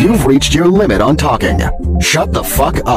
You've reached your limit on talking. Shut the fuck up.